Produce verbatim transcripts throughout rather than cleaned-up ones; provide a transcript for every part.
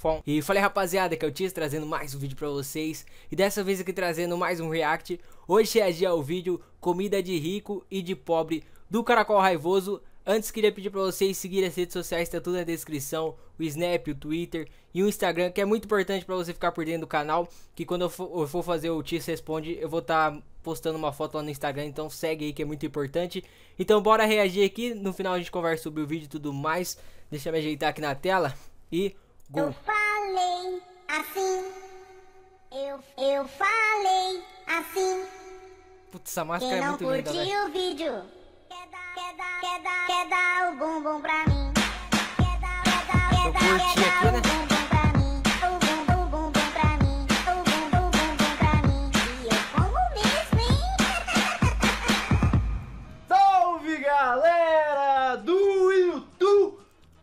E falei, rapaziada, que eu tinha trazendo mais um vídeo pra vocês. E dessa vez aqui trazendo mais um react. Hoje reagir ao vídeo Comida de Rico e de Pobre do Caracol Raivoso. Antes queria pedir pra vocês seguirem as redes sociais, tá tudo na descrição. O Snap, o Twitter e o Instagram, que é muito importante pra você ficar por dentro do canal. Que quando eu for, eu for fazer o Tis Responde, eu vou estar tá postando uma foto lá no Instagram. Então segue aí que é muito importante. Então bora reagir aqui, no final a gente conversa sobre o vídeo e tudo mais. Deixa eu me ajeitar aqui na tela e... Go. Eu falei assim, eu, eu falei assim. Putz, essa máscara Quem é não muito linda, curtiu velho. o vídeo, quer dar, quer dar, quer dar, quer dar o bumbum pra mim. Quer dar, quer dar, quer Eu dar, curti quer aqui, dar né? o bumbum pra mim. O bumbum, o bumbum pra mim. O bumbum, o bumbum pra mim. E eu como mesmo, hein? Salve, galera do YouTube!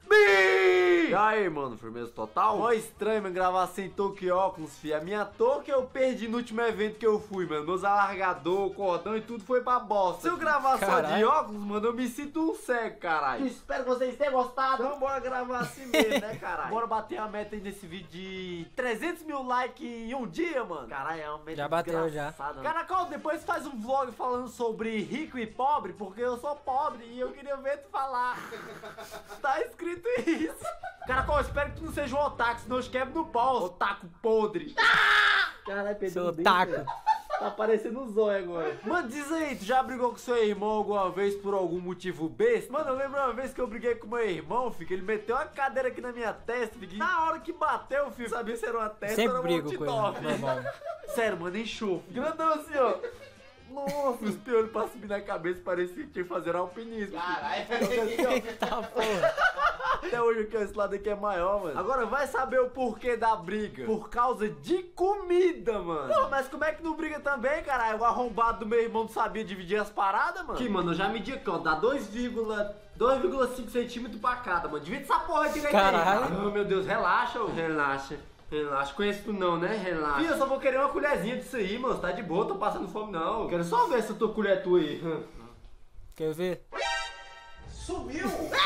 E aí, mano, firmeza total? Mó estranho, mano, gravar sem touca e óculos, fi. A minha touca eu perdi no último evento que eu fui, mano. Meus alargador, cordão e tudo foi pra bosta. Se eu gravar Caralho. só de óculos, mano, eu me sinto um cego, caralho. Espero que vocês tenham gostado. Então bora gravar assim mesmo, né, caralho? Bora bater a meta aí nesse vídeo de trezentos mil likes em um dia, mano. Caralho, é uma meta Já bateu, já. desgraçada, né? Caracol, depois faz um vlog falando sobre rico e pobre, porque eu sou pobre e eu queria ver tu falar. Tá escrito isso. Caracol, espero que tu não seja um otaku, senão eu te quebro no pau. Otaku podre. Caralho, Pedro. Seu bem, taco. cara. Tá parecendo um zóio agora. Mano, diz aí, tu já brigou com seu irmão alguma vez por algum motivo besta? Mano, eu lembro uma vez que eu briguei com meu irmão, filho, que ele meteu uma cadeira aqui na minha testa, filho, que na hora que bateu, filho, sabia se era uma testa Sempre ou era um brigo com outdoor, ele, filho. normal. Sério, mano, enxofre. Grandão assim, ó. Nossa, os piolhos pra subir na cabeça, parecia que tinha que fazer alpinismo. Caralho. Tá, porra. Até hoje aqui, ó, esse lado aqui é maior, mano. Agora vai saber o porquê da briga. Por causa de comida, mano. Pô, mas como é que não briga também, caralho? O arrombado do meu irmão não sabia dividir as paradas, mano? Aqui, mano, eu já medi aqui, ó. Dá dois vírgula cinco centímetros pra cada, mano. Divide essa porra direito aí. Caralho. cara. Oh, meu Deus, relaxa, ô. Relaxa. Relaxa. Conheço tu não, né? Relaxa. Fih, eu só vou querer uma colherzinha disso aí, mano. Tá de boa, tô passando fome não. Quero só ver se a tua colher é tua aí. Quer ver? Sumiu!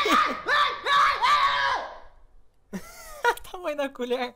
Tamanho da colher.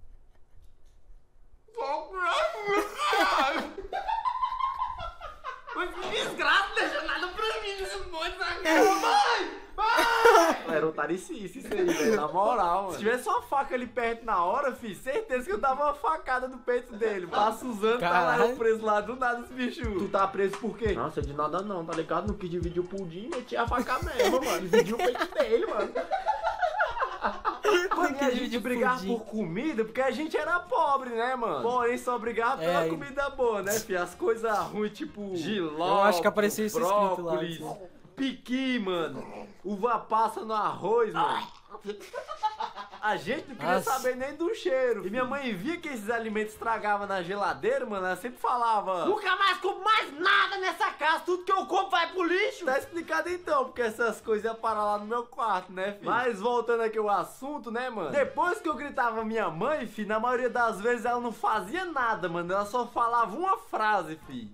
Mas que desgraça, não deixa nada pra mim esse monte de mãe! Era otaricice isso aí, velho. Na moral, mano. Se tivesse uma faca ali perto na hora, fi, certeza que eu dava uma facada no peito dele. Passa usando, tá lá eu Caralho. preso lá do nada, os bichos. Tu tá preso por quê? Nossa, de nada não, tá ligado? Não quis dividir o pudim, meti a faca mesmo, mano. Dividiu o peito dele, mano. Mano, e a gente Dividir brigar pudim. por comida, porque a gente era pobre, né, mano? Porém, só brigar pela É, comida boa, né, fi? As coisas ruins, tipo giló, Eu acho que apareceu isso escrito lá, brócolis, assim. piqui, mano. Uva passa no arroz, mano. A gente não queria Nossa. saber nem do cheiro. E minha mãe via que esses alimentos estragavam na geladeira, mano. Ela sempre falava: Nunca mais compro mais nada nessa casa, tudo que eu compro vai pro lixo. tá explicado então, porque essas coisas iam parar lá no meu quarto, né, filho? Mas voltando aqui ao assunto, né, mano? Depois que eu gritava minha mãe, filho, na maioria das vezes ela não fazia nada, mano. Ela só falava uma frase, filho.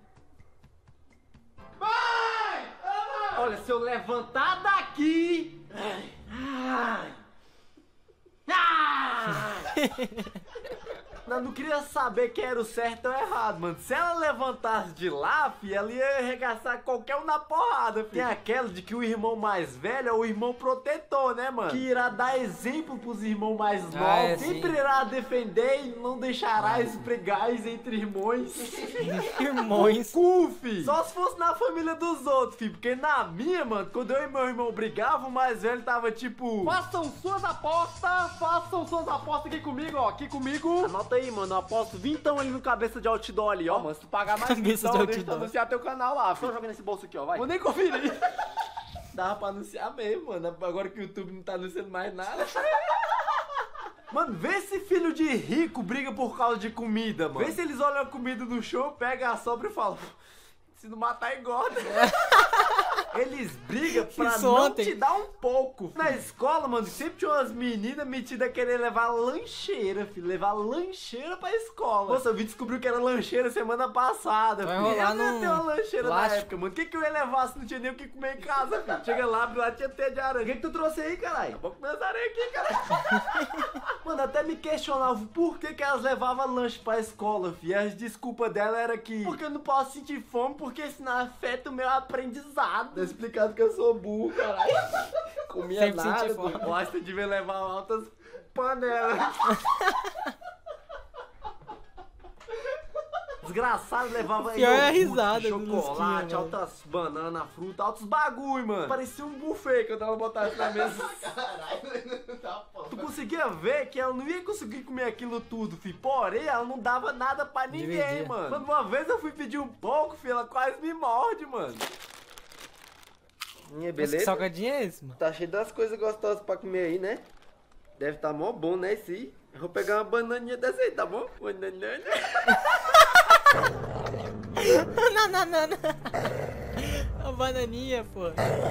Olha, se eu levantar daqui... Ai, ai, ai. Ela não queria saber quem era o certo ou errado, mano. Se ela levantasse de lá, fi, ela ia arregaçar qualquer um na porrada, fi. Tem aquela de que o irmão mais velho é o irmão protetor, né, mano? Que irá dar exemplo pros irmãos mais novos. Ah, é, sempre sim. irá defender e não deixará esfregais entre irmãos. Irmãos. Cu, fi. Só se fosse na família dos outros, fi. Porque na minha, mano, quando eu e meu irmão brigavam, o mais velho tava tipo: Façam suas apostas, façam suas apostas aqui comigo, ó, aqui comigo. anota aí, mano, eu aposto vintão ali no cabeça de outdoor ali, ó. Mano, se tu pagar mais Cabeça então, de deixa eu outdoor. anunciar teu canal lá, filho. Tô jogando nesse bolso aqui, ó, vai. Vou nem conferir. Dava pra anunciar mesmo, mano. Agora que o YouTube não tá anunciando mais nada. Mano, vê se filho de rico briga por causa de comida, mano. Vê se eles olham a comida no show, pega a sobra e falam: se não matar, engorda. Eles brigam pra Isso não ontem. te dar um pouco. Na escola, mano, sempre tinha umas meninas metidas a querer levar lancheira, filho. Levar lancheira pra escola. Nossa, eu vi descobrir que era lancheira semana passada, Vai filho. rolar Eu não ia num ter uma lancheira na plástico. época, mano. O que, que eu ia levar se não tinha nem o que comer em casa, filho? Chega lá, lá tinha teia de aranha. O que, que tu trouxe aí, caralho? Acabou com minhas aranhas aqui, caralho. Mano, até me questionava por que que elas levavam lanche pra escola, fi. As desculpas dela era que porque eu não posso sentir fome, porque senão afeta o meu aprendizado. Tá explicado que eu sou burro, caralho. Comia Sempre nada, senti fome. gosta de ver levar altas panelas. Desgraçado, levava Pior é a iogurte, risada do chocolate, Lusquinha, mano. altas bananas, fruta, altos bagulho, mano. Parecia um buffet que eu tava botando na mesa. Caralho, tá foda. Tu conseguia ver que ela não ia conseguir comer aquilo tudo, fi. Porém, ela não dava nada pra ninguém, Dividia. mano. Quando uma vez eu fui pedir um pouco, fi, ela quase me morde, mano. Minha, Mas que salgadinho é esse, mano? Tá cheio das coisas gostosas pra comer aí, né? Deve tá mó bom, né, esse aí. Eu vou pegar uma bananinha dessa aí, tá bom? Bananana. Não, não, não, não. A bananinha, pô.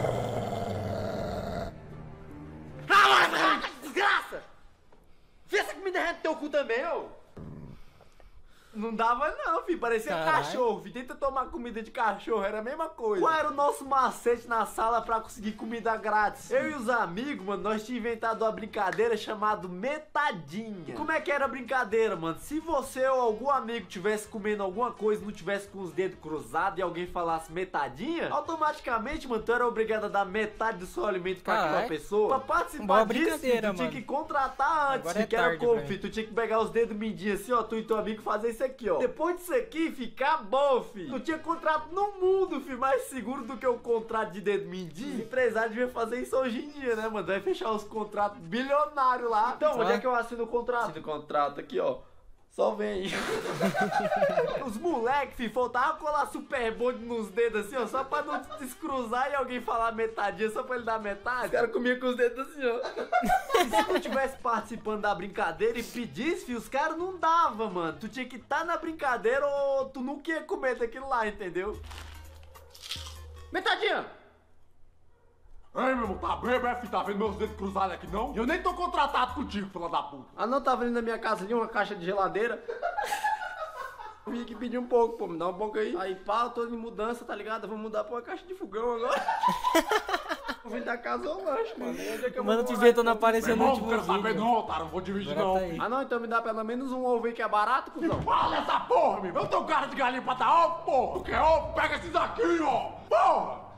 Ah, desgraça! Fez essa comida dentro do teu cu também, ô! Não dava não, filho. Parecia Caralho. cachorro, filho. Tenta tomar comida de cachorro, era a mesma coisa. Qual era o nosso macete na sala pra conseguir comida grátis? Eu e os amigos, mano, nós tínhamos inventado uma brincadeira chamada metadinha. Como é que era a brincadeira, mano? Se você ou algum amigo tivesse comendo alguma coisa, não tivesse com os dedos cruzados e alguém falasse metadinha, automaticamente, mano, tu era obrigado a dar metade do seu alimento pra aquela Caralho. pessoa. Pra participar Boa disso, filho, brincadeira, tu tinha mano. que contratar antes, Agora filho, é que era tarde como, pra filho? Tu tinha que pegar os dedos mindinhos assim, ó, tu e teu amigo fazer isso aqui, ó. Depois disso aqui, ficar bom, filho. Tu tinha contrato no mundo, filho, mais seguro do que o contrato de dedo mindinho. Os empresários deviam fazer isso hoje em dia, né, mano? Vai fechar os contratos bilionários lá. Então, Só? onde é que eu assino o contrato? Assino o contrato aqui, ó. Só vem aí. Os moleques, filho, faltava colar super bonde nos dedos assim, ó, só pra não descruzar e alguém falar metadinha, só pra ele dar metade. Os caras comiam com os dedos assim, ó. E se tu tivesse participando da brincadeira e pedisse, filho, os caras não davam, mano. Tu tinha que estar na brincadeira ou tu nunca ia comer daquilo lá, entendeu? Metadinha! Ei, meu irmão, tá bem, é, filho? Tá vendo meus dedos cruzados aqui, não? Eu nem tô contratado contigo, filha da puta. Ah, não, tava ali na minha casa ali uma caixa de geladeira. Eu vim aqui pedir um pouco, pô, me dá um pouco aí. Aí, pá, eu tô em mudança, tá ligado? Eu vou mudar pra uma caixa de fogão agora. Eu vim da casa ao lanche, mano. Onde é que eu vou Mano, te morar, vê, tô então? não aparecendo no Irmão, último não quero saber vídeo. não, otário. Não vou dividir Agora não, tá aí. filho. Ah, não, então me dá pelo menos um ovo aí que é barato, cuzão. Fala essa porra, meu. Eu tenho cara de galinha pra dar ovo, porra. Tu quer ovo? Pega esses aqui, ó. Porra!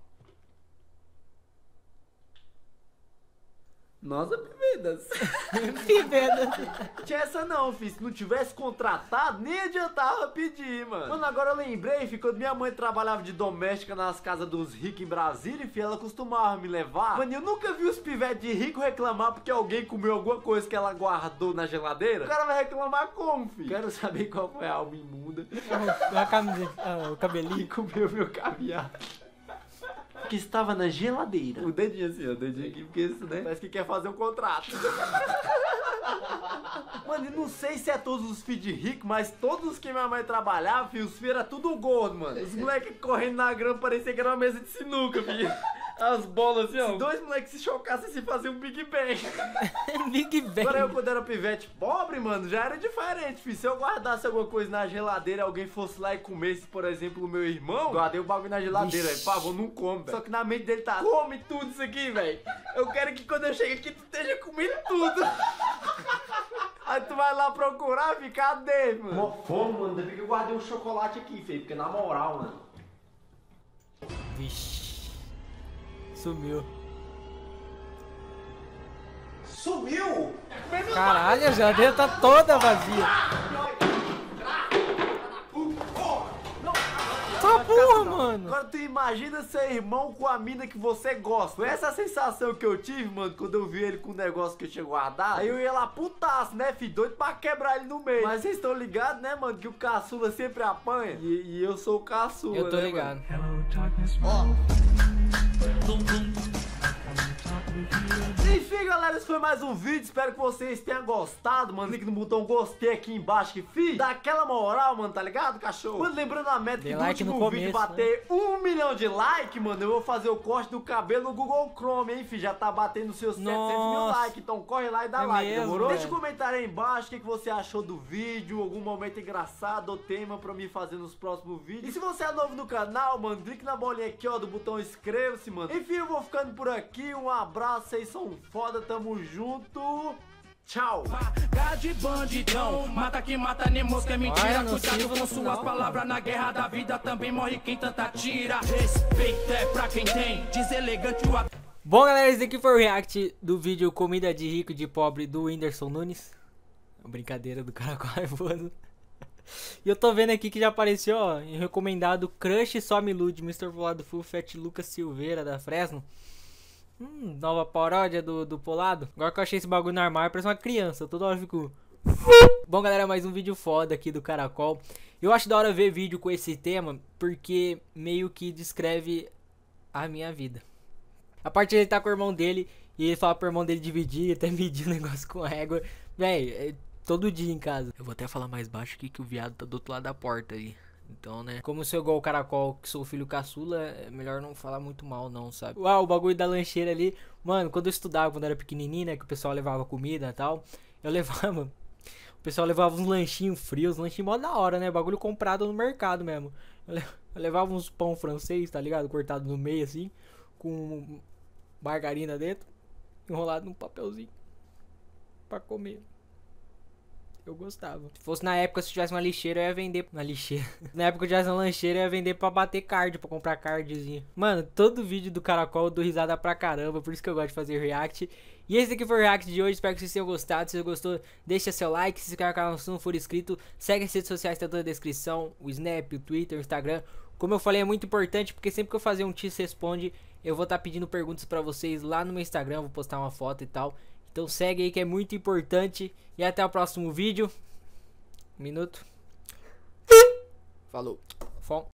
Nossa, pimentas. Pimenta. Tinha essa não, filho. Se não tivesse contratado, nem adiantava pedir, mano. Mano, agora eu lembrei, filho, quando minha mãe trabalhava de doméstica nas casas dos ricos em Brasília, filho, ela costumava me levar. Mano, eu nunca vi os pivetes de rico reclamar porque alguém comeu alguma coisa que ela guardou na geladeira. O cara vai reclamar como, filho? Quero saber qual foi a alma imunda A camiseta, ah, o cabelinho. que comeu meu caviar. Que estava na geladeira. O dedinho assim, ó, o dedinho aqui, porque isso, né? Parece que quer fazer um contrato. Mano, e não sei se é todos os filhos de rico, mas todos os que minha mãe trabalhava, filho, os filhos eram tudo gordo, mano. Os moleques correndo na grama parecia que era uma mesa de sinuca, filho. As bolas assim, ó. Se dois moleques se chocassem, se faziam um Big Bang. Big Bang. Agora eu, quando era pivete pobre, mano, já era diferente, filho. Se eu guardasse alguma coisa na geladeira e alguém fosse lá e comesse, por exemplo, o meu irmão, guardei o bagulho na geladeira, aí, por favor, não come, velho. Só que na mente dele tá, come tudo isso aqui, velho. Eu quero que quando eu chegue aqui, tu esteja comendo tudo. Aí tu vai lá procurar, fica cadê, mano? Mó fome, mano. Ainda bem que eu guardei um chocolate aqui, feio. Porque na moral, mano. Vixe. Sumiu. Sumiu! Caralho, a geladeira tá toda vazia. Tá porra, mano. Agora tu imagina ser irmão com a mina que você gosta. Foi essa a sensação que eu tive, mano, quando eu vi ele com o negócio que eu tinha guardado. Aí eu ia lá putaço, né, filho? Doido pra quebrar ele no meio. Mas vocês estão ligados, né, mano, que o caçula sempre apanha? E, e eu sou o caçula, Eu tô né, ligado. Enfim, galera, esse foi mais um vídeo. Espero que vocês tenham gostado, mano. Clique no botão gostei aqui embaixo que fiz. Dá aquela moral, mano, tá ligado, cachorro? Mano, lembrando a meta Dê que do like último no vídeo começo, bater um milhão de like, mano, eu vou fazer o corte do cabelo no Google Chrome, hein, filho? Já tá batendo seus setecentos mil Nossa. likes. Então corre lá e dá É like, mesmo, demorou? velho. Deixa um comentário aí embaixo o que, que você achou do vídeo, algum momento engraçado ou tema pra mim fazer nos próximos vídeos. E se você é novo no canal, mano, clique na bolinha aqui, ó, do botão inscreva-se, mano. Enfim, eu vou ficando por aqui. Um abraço, vocês são foda, tamo junto. Tchau. De bandidão, mata que mata, nem mosca é mentira. Olha, Cuidado nocivo com no suas final. palavras na guerra da vida. Também morre quem tanta tira. Respeito é pra quem tem, deselegante o. Bom, galera, esse aqui foi o react do vídeo Comida de Rico e de Pobre do Whindersson Nunes. Brincadeira do Caracol Raivoso. E eu tô vendo aqui que já apareceu, ó, em recomendado Crush Só Me Ilude, mister Polado Full Fat Lucas Silveira da Fresno. Hum, nova paródia do, do Polado. Agora que eu achei esse bagulho no armário, parece uma criança, toda hora eu fico... Bom, galera, mais um vídeo foda aqui do Caracol. Eu acho da hora ver vídeo com esse tema, porque meio que descreve a minha vida. A parte de ele tá com o irmão dele e ele fala pro irmão dele dividir, até medir o negócio com a régua. Véi, é todo dia em casa. Eu vou até falar mais baixo aqui que o viado tá do outro lado da porta aí. Então, né, como eu sou igual o Caracol, que sou filho caçula, é melhor não falar muito mal não, sabe? Uau, o bagulho da lancheira ali. Mano, quando eu estudava, quando eu era pequenininho, né, que o pessoal levava comida e tal, eu levava... O pessoal levava uns lanchinhos frios, lanchinho mó da hora, né? Bagulho comprado no mercado mesmo. Eu levava uns pão francês, tá ligado? Cortado no meio assim, com margarina dentro, enrolado num papelzinho pra comer. Eu gostava. Se fosse na época, se tivesse uma lixeira, eu ia vender na lixeira. Na época que eu tivesse uma lancheira, eu ia vender pra bater card, pra comprar cardzinho. Mano, todo vídeo do Caracol eu dou risada pra caramba, por isso que eu gosto de fazer react. E esse aqui foi o react de hoje, espero que vocês tenham gostado. Se você gostou, deixa seu like, se inscreve no canal se não for inscrito. Segue as redes sociais, tá toda na descrição, o Snap, o Twitter, o Instagram. Como eu falei, é muito importante, porque sempre que eu fazer um X Responde, eu vou estar tá pedindo perguntas pra vocês lá no meu Instagram, vou postar uma foto e tal. Então segue aí que é muito importante. E até o próximo vídeo. Um minuto. Falou. Fom.